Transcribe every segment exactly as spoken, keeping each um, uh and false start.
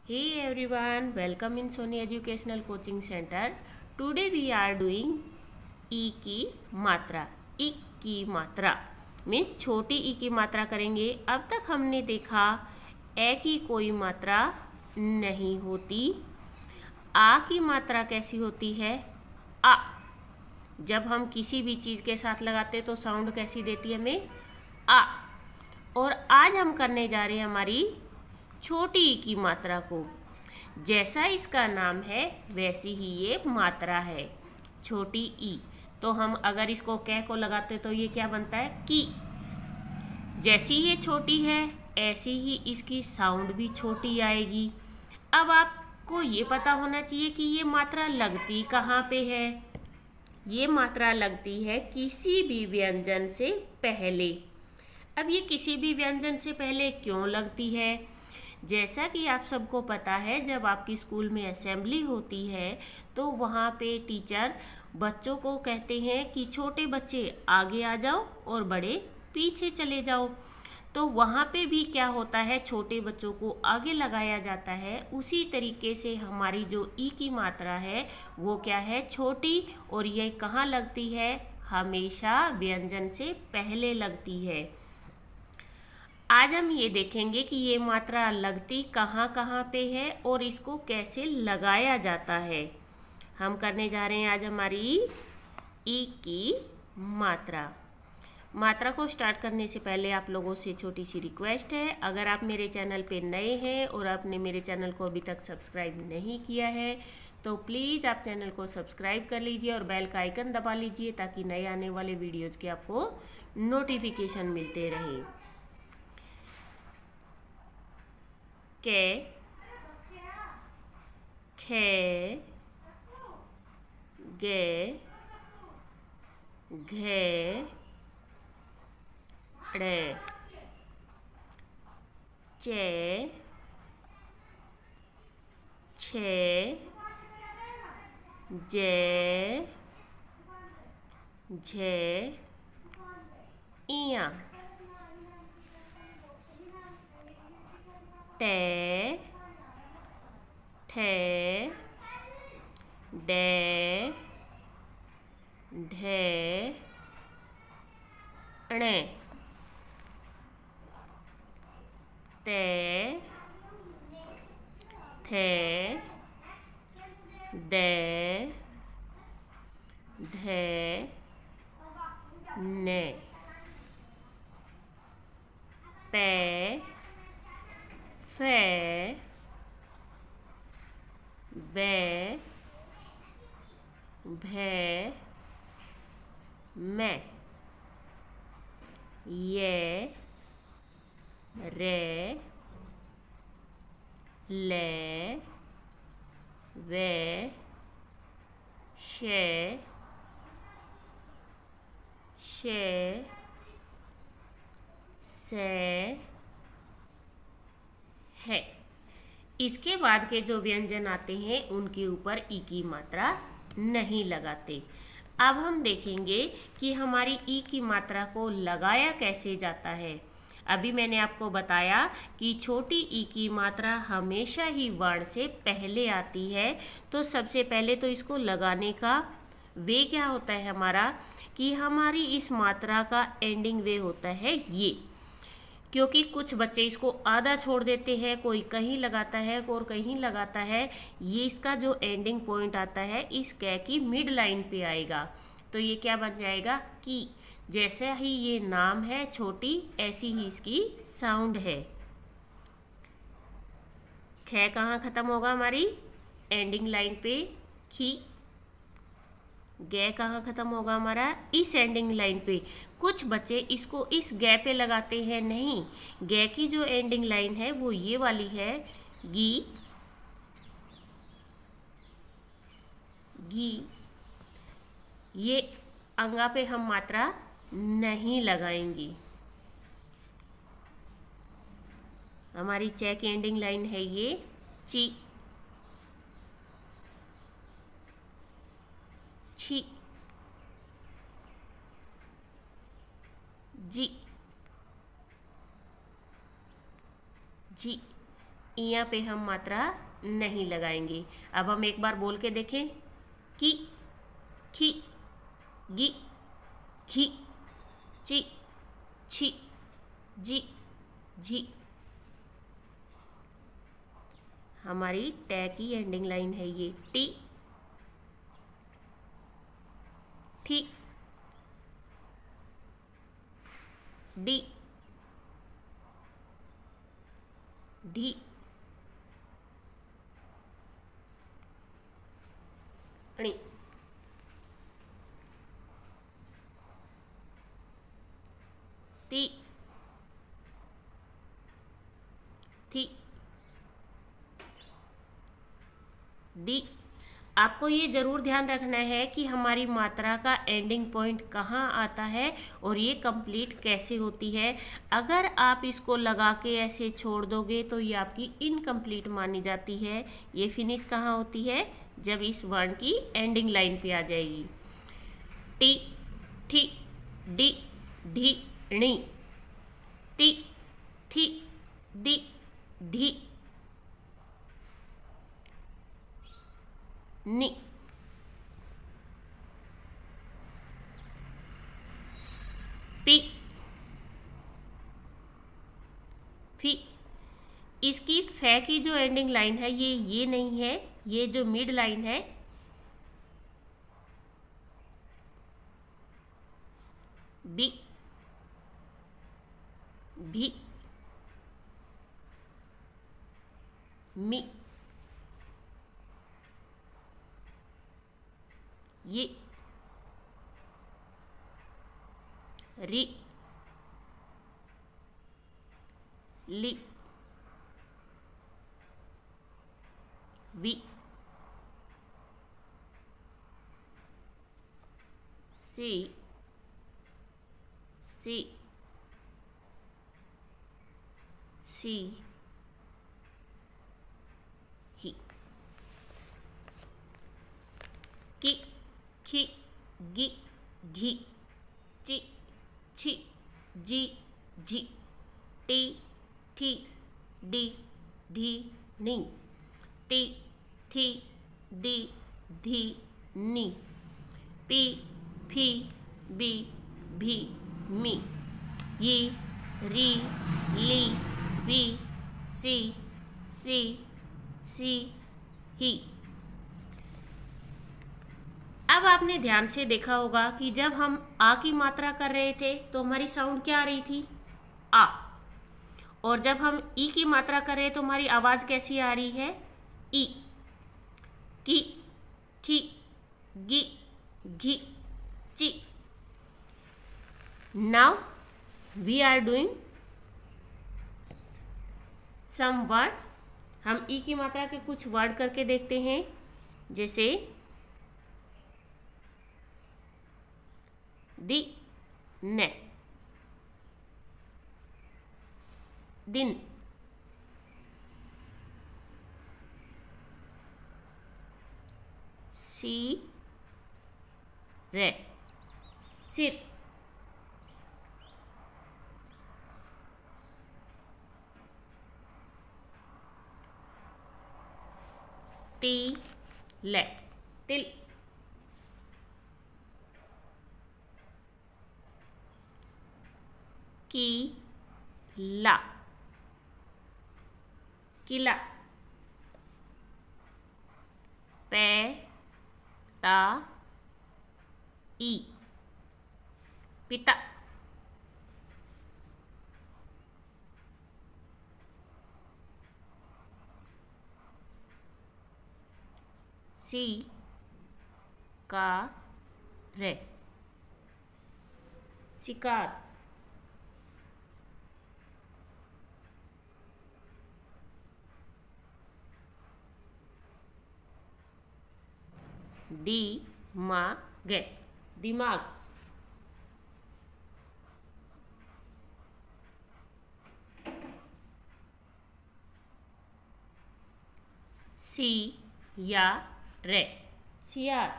Hey everyone, welcome in Sony Educational Coaching Center. Today we are doing ई की मात्रा. ई की मात्रा मीन्स छोटी ई की मात्रा करेंगे. अब तक हमने देखा ए की कोई मात्रा नहीं होती. आ की मात्रा कैसी होती है? आ. जब हम किसी भी चीज़ के साथ लगाते तो साउंड कैसी देती है हमें? आ. और आज हम करने जा रहे हैं हमारी छोटी ई की मात्रा को. जैसा इसका नाम है वैसी ही ये मात्रा है, छोटी ई. तो हम अगर इसको कै को लगाते तो ये क्या बनता है? की. जैसी ये छोटी है ऐसी ही इसकी साउंड भी छोटी आएगी. अब आपको ये पता होना चाहिए कि ये मात्रा लगती कहाँ पे है. ये मात्रा लगती है किसी भी व्यंजन से पहले. अब ये किसी भी व्यंजन से पहले क्यों लगती है? जैसा कि आप सबको पता है, जब आपकी स्कूल में असेंबली होती है तो वहाँ पे टीचर बच्चों को कहते हैं कि छोटे बच्चे आगे आ जाओ और बड़े पीछे चले जाओ. तो वहाँ पे भी क्या होता है, छोटे बच्चों को आगे लगाया जाता है. उसी तरीके से हमारी जो ई की मात्रा है वो क्या है? छोटी. और ये कहाँ लगती है? हमेशा व्यंजन से पहले लगती है. आज हम ये देखेंगे कि ये मात्रा लगती कहाँ कहाँ पे है और इसको कैसे लगाया जाता है. हम करने जा रहे हैं आज हमारी ई की मात्रा. मात्रा को स्टार्ट करने से पहले आप लोगों से छोटी सी रिक्वेस्ट है, अगर आप मेरे चैनल पे नए हैं और आपने मेरे चैनल को अभी तक सब्सक्राइब नहीं किया है तो प्लीज़ आप चैनल को सब्सक्राइब कर लीजिए और बेल का आइकन दबा लीजिए ताकि नए आने वाले वीडियोज़ के आपको नोटिफिकेशन मिलते रहें. के, खे, गे, घे, ड़े, चे, छे, जे, झे, इया, टे, ठे, डे, ढे, णे, ते, थे, दे, धे, ने, पे, फे, बे, भे, मैं, ये, रे, ले, वे, शे, शे, से, है. इसके बाद के जो व्यंजन आते हैं उनके ऊपर ई की मात्रा नहीं लगाते. अब हम देखेंगे कि हमारी ई की मात्रा को लगाया कैसे जाता है. अभी मैंने आपको बताया कि छोटी ई की मात्रा हमेशा ही वर्ण से पहले आती है. तो सबसे पहले तो इसको लगाने का वे क्या होता है हमारा, कि हमारी इस मात्रा का एंडिंग वे होता है ये. क्योंकि कुछ बच्चे इसको आधा छोड़ देते हैं, कोई कहीं लगाता है और कहीं लगाता है. ये इसका जो एंडिंग पॉइंट आता है इस कै की मिड लाइन पे आएगा. तो ये क्या बन जाएगा? की. जैसे ही ये नाम है छोटी ऐसी ही इसकी साउंड है. खे कहाँ खत्म होगा हमारी? एंडिंग लाइन पे खी. गे कहाँ खत्म होगा हमारा? इस एंडिंग लाइन पे. कुछ बच्चे इसको इस गे पे लगाते हैं. नहीं, गे की जो एंडिंग लाइन है वो ये वाली है, गी. गी. ये अंगा पे हम मात्रा नहीं लगाएंगी. हमारी चे की एंडिंग लाइन है ये ची. छी, जी, जी. इया पे हम मात्रा नहीं लगाएंगे। अब हम एक बार बोल के देखें, की, खी, गी, घी, ची, छी, जी, झी। हमारी टे की एंडिंग लाइन है ये। टी, ठी, डी, ढी, णी, ती, थी, दी। आपको ये ज़रूर ध्यान रखना है कि हमारी मात्रा का एंडिंग पॉइंट कहाँ आता है और ये कंप्लीट कैसे होती है। अगर आप इसको लगा के ऐसे छोड़ दोगे तो ये आपकी इनकम्प्लीट मानी जाती है। ये फिनिश कहाँ होती है? जब इस वर्ण की एंडिंग लाइन पे आ जाएगी। टी, ठी, डी, ढी, णी, ती, थी, दी, धी, नी, पी, फी। इसकी फे की जो एंडिंग लाइन है ये ये नहीं है, ये जो मिड लाइन है बी, भी, मी, ये, री, ली, वी, सी, सी, सी, ही। की, खी, गी, घी, ची, छी, जी, झी, टी, ठी, डी, ढी, नी, ती, थी, दी, धी, नी, पी, फी, बी, भी, मी, ये, री, ली, वी, सी, सी, सी, ही। अब आपने ध्यान से देखा होगा कि जब हम आ की मात्रा कर रहे थे तो हमारी साउंड क्या आ रही थी? आ। और जब हम ई की मात्रा कर रहे हैं तो हमारी आवाज कैसी आ रही है? ई। की, खी, गी, घी, ची। Now we are doing some word. हम ई की मात्रा के कुछ वर्ड करके देखते हैं, जैसे दी, ने, दिन, सी, रे, सिर, टी, ले, तिल, की, ला, किला, पे, ता, ई, पिता, सी, का, रे, शिकार, दी, मा, गे, दिमाग, सी, या, रे, सियार,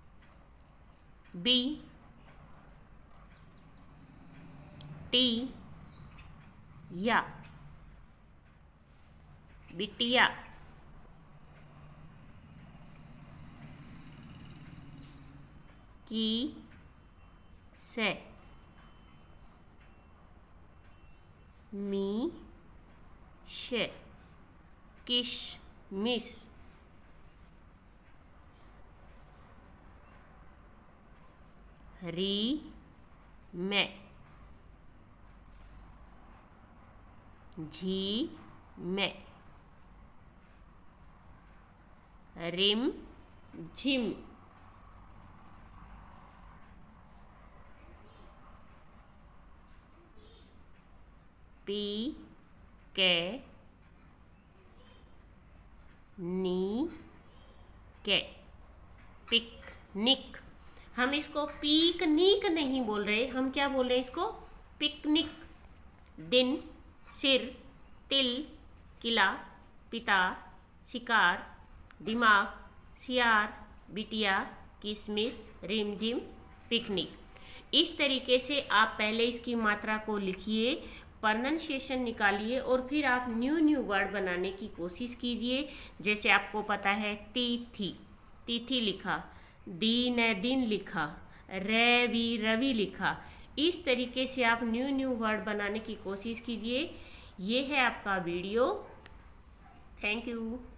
बी, टी, या, बिटिया, की से, मी शे, किशमिश, री में, झी में, रिम झिम, पी के, नी के, पिकनिक। हम इसको पिकनिक नहीं बोल रहे, हम क्या बोल रहे हैं इसको? पिकनिक। दिन, सिर, तिल, किला, पिता, शिकार, दिमाग, सियार, बिटिया, किशमिश, रिमझिम, पिकनिक। इस तरीके से आप पहले इसकी मात्रा को लिखिए, प्रोनाउंसिएशन निकालिए और फिर आप न्यू न्यू वर्ड बनाने की कोशिश कीजिए। जैसे आपको पता है तिथि, तिथि लिखा, दिन दिन लिखा, रवि रवि लिखा। इस तरीके से आप न्यू न्यू वर्ड बनाने की कोशिश कीजिए। ये है आपका वीडियो। Thank you.